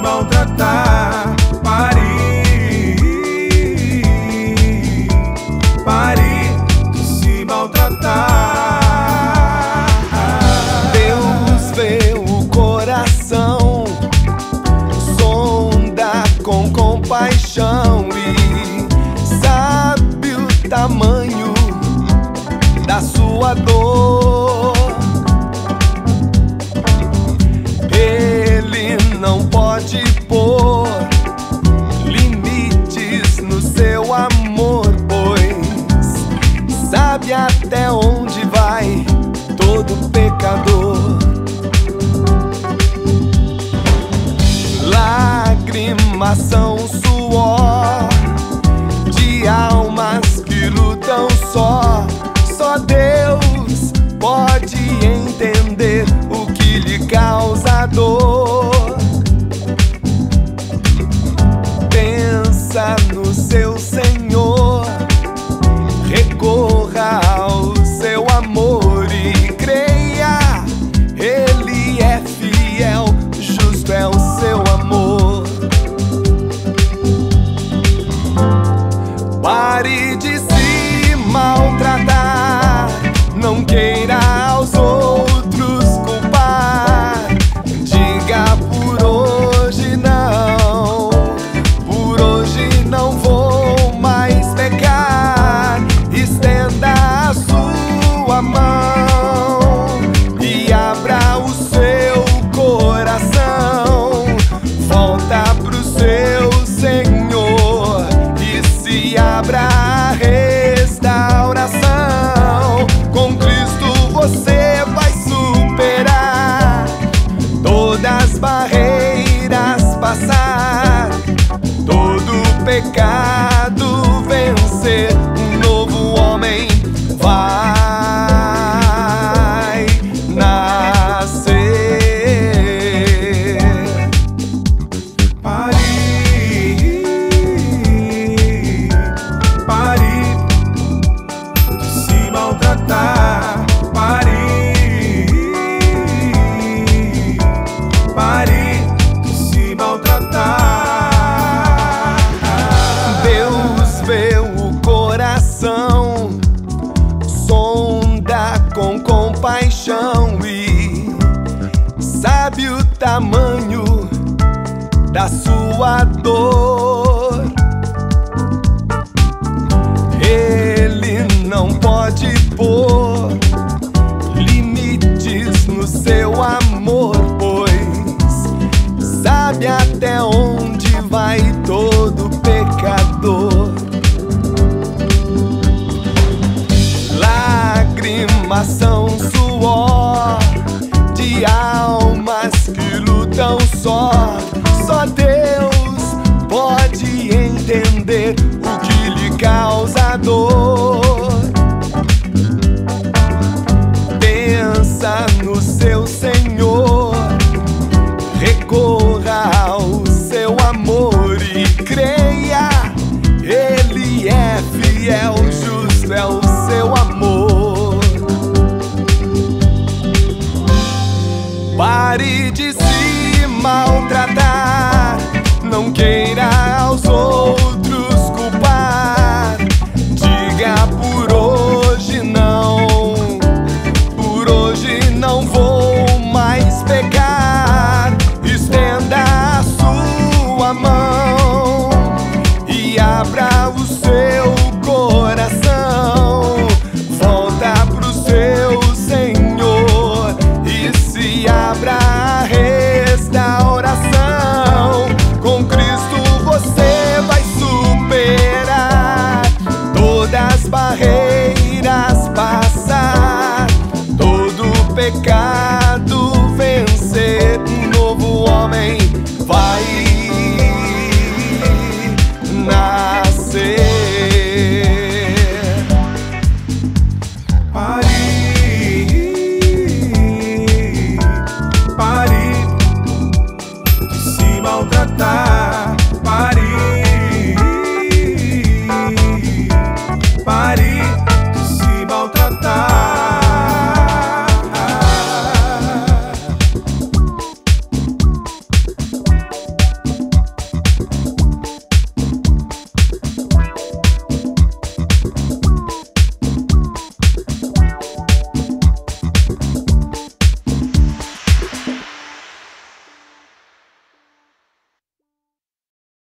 maltratar. Pare de se maltratar. Deus vê o coração, sonda com compaixão e sabe o tamanho da sua dor. Ele não pode pôr limites no seu amor, pois sabe até onde vai todo pecador. Lágrimas são suor de almas que lutam só. Só Deus pode entender o que lhe causa dor. Pensa no seu Senhor, recorra ao seu amor e creia, Ele é fiel, justo é o seu amor. Pare de se maltratar, não queira aos outros culpar. Diga por hoje não, por hoje não vou mais pecar. Estenda a sua mão e abra o seu coração. Volta pro seu Senhor e se abra a restauração. Com Cristo você vai superar todas as barreiras, passar todo pecado, vencer. Um novo homem vai nascer. Pare de se maltratar. Pare de se maltratar. Deus vê o coração, sonda com compaixão e sabe o tamanho da sua dor. Ele não pode pôr limites no seu amor, pois sabe até onde vai todo pecador. Lágrimas são suor de almas que lutam só. Só Deus pode entender o que lhe causa dor. Pensa no seu Senhor, recorra ao seu amor e creia, Ele é fiel, justo é o seu amor. Pare de se maltratar, não queira aos outros culpar. Diga por hoje não, por hoje não vou mais pecar. Estenda a sua mão e abra o seu coração. Volta pro seu Senhor e se abra a restauração. Com Cristo você vai superar todas as barreiras, passar todo pecado, vencer. Um novo homem vai nascer. Pare de se maltratar.